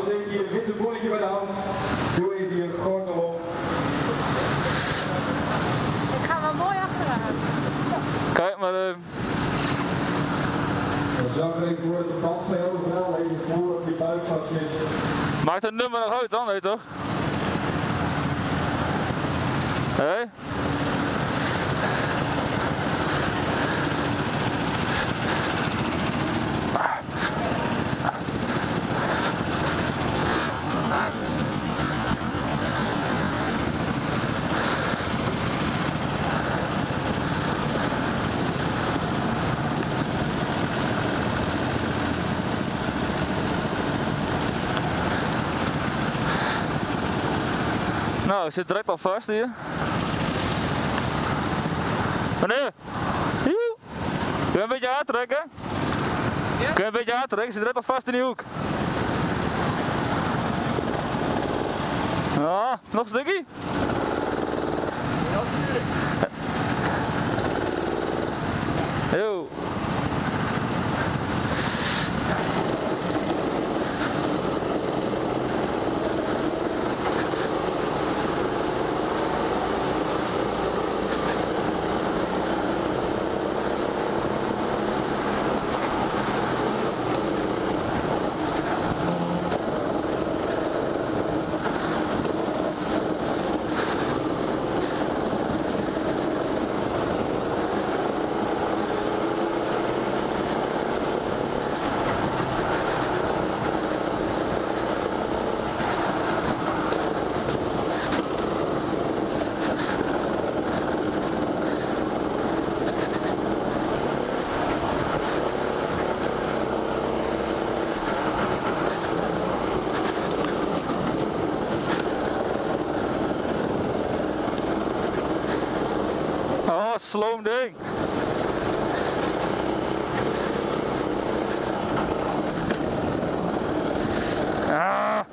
Dames en heren, hier wit een bonnetje bij de hand. Doe even je gordel op. Ik ga wel mooi achteruit. Kijk maar. Zorg er even voor dat de band mee overal even voor op je buik vast zit. Maakt het nummer nog uit dan, weet je toch? Hé? Nou, zit direct al vast hier. Meneer! Joe. Kun je een beetje aantrekken? Ja? Kun je een beetje aantrekken? Zit direct al vast in die hoek. Ja, nog een stukje? Ja, natuurlijk. Yo. Oh, sloom ding. Ah.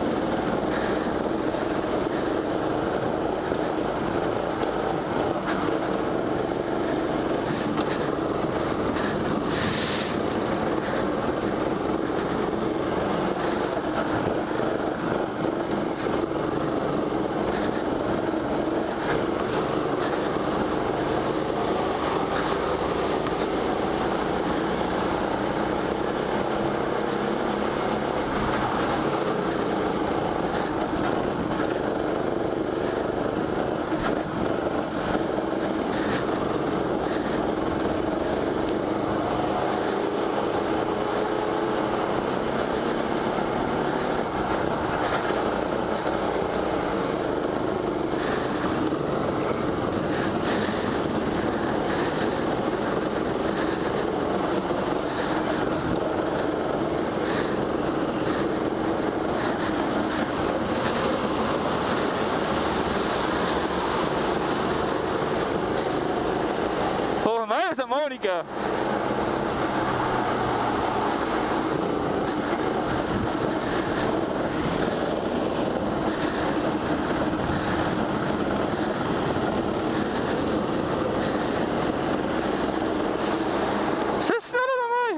Volgens mij is dat Monica. Ze is sneller dan mij.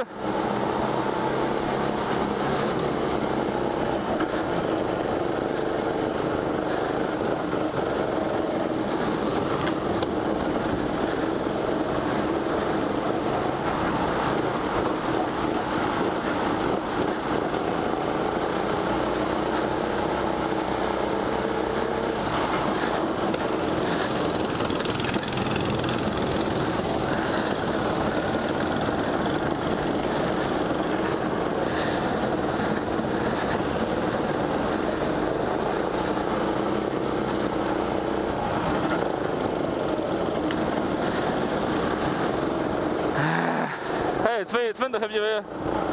sturen. Hey, 22 heb je weer.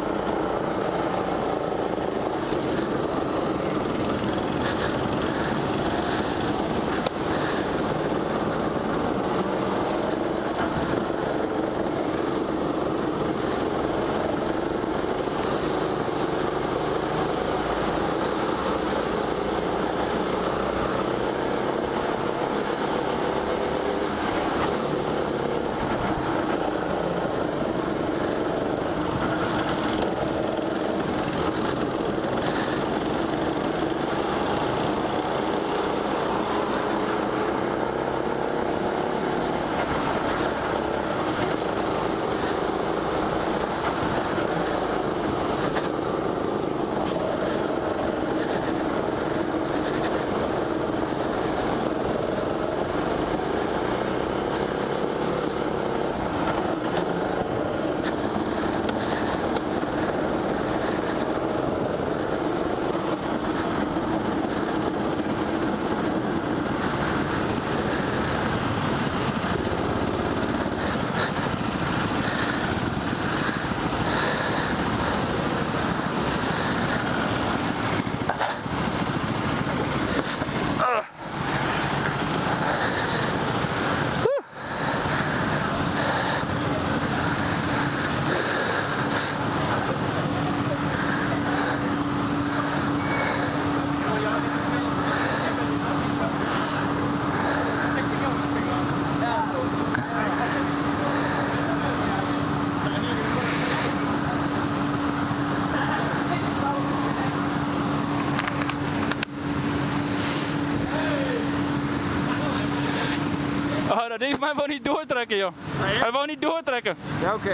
Oh, dat ding van mij wou niet doortrekken, joh. Hij wou niet doortrekken. Welke?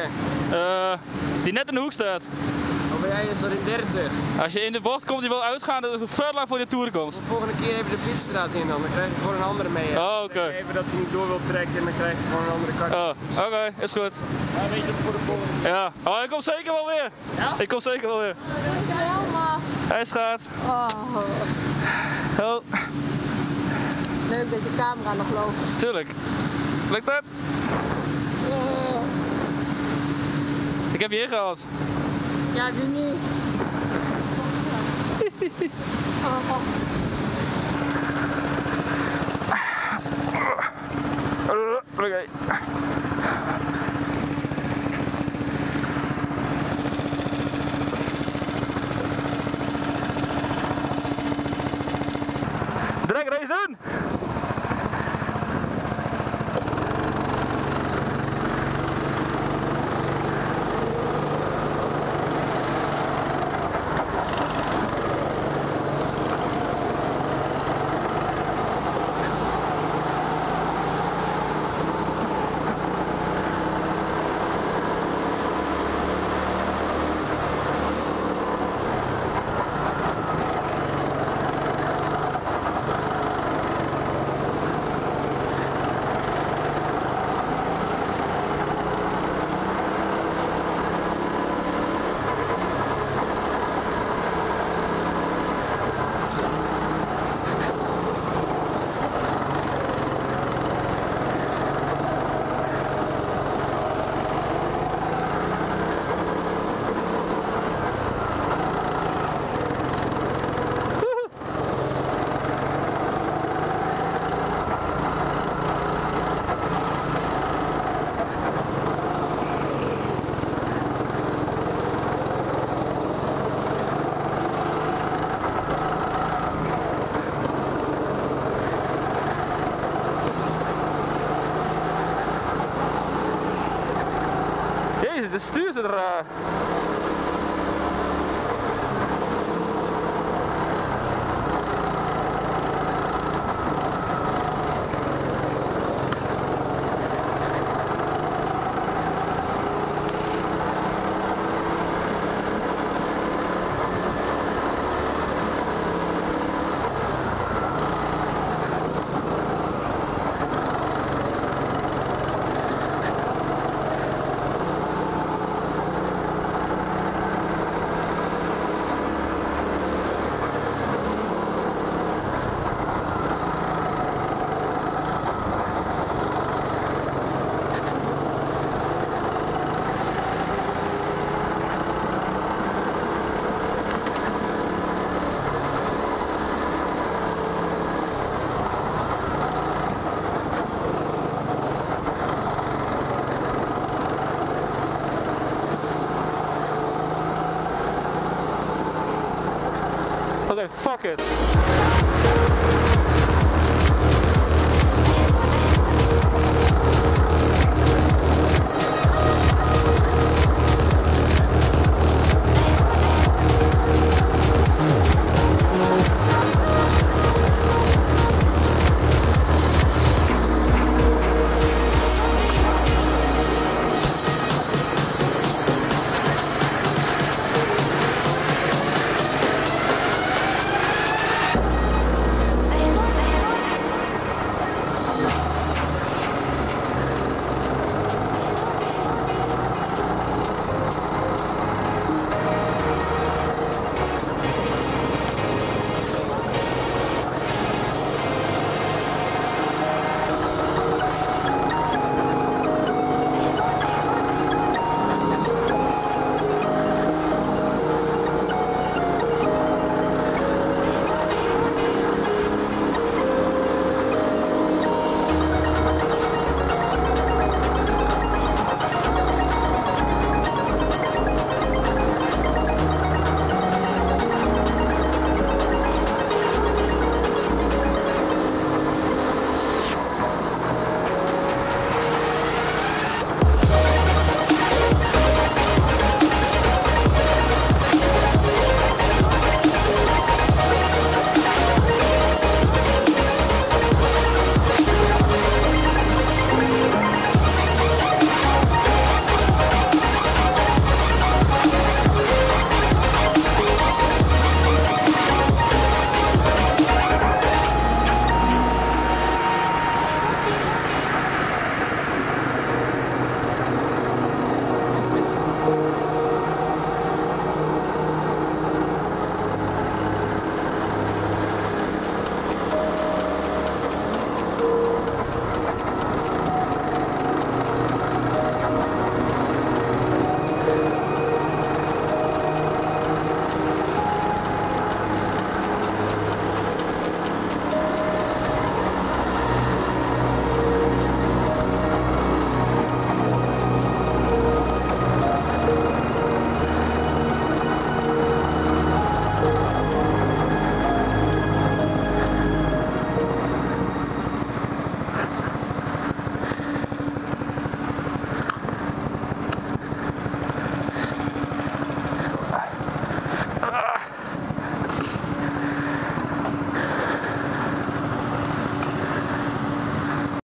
Die net in de hoek staat. Oh, ben jij zo in 30? Als je in de bocht komt die wil uitgaan, dat is een ver lang voor de Tour komt. De volgende keer even de pitstraat in dan krijg je gewoon een andere mee. Hè. Oh, oké. Zeg even dat hij niet door wil trekken en dan krijg je gewoon een andere kart. Oh, oké, is goed. Ja, weet je het voor de volgende. Ja, oh, ik kom zeker wel weer. Ja? Ik kom zeker wel weer. Helemaal. Hij gaat. Oh, Oh, leuk dat je camera nog loopt. tuurlijk. Lukt dat? Ik heb je ingehaald. Ja, nu niet. Oh. Oké. Drag race doen! de stuur zit raar. Okay, fuck it.